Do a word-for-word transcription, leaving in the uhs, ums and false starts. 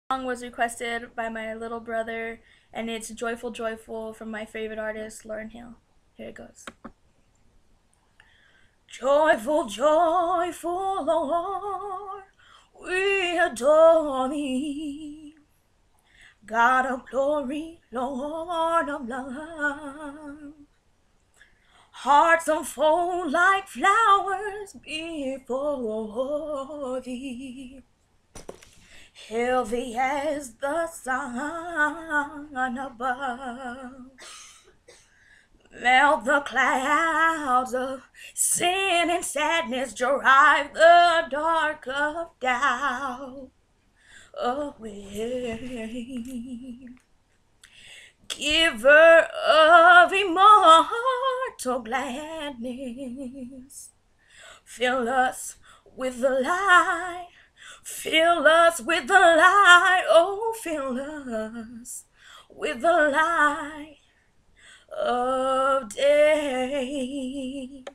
Song was requested by my little brother, and it's Joyful Joyful from my favorite artist, Lauryn Hill. Here it goes. Joyful, joyful, Lord, we adore thee. God of glory, Lord of love. Hearts unfold like flowers before thee. Healthy as the sun above. Melt the clouds of sin and sadness, drive the dark of doubt away. Giver of immortal gladness, fill us with the light. Fill us with the light, oh, fill us with the light of day.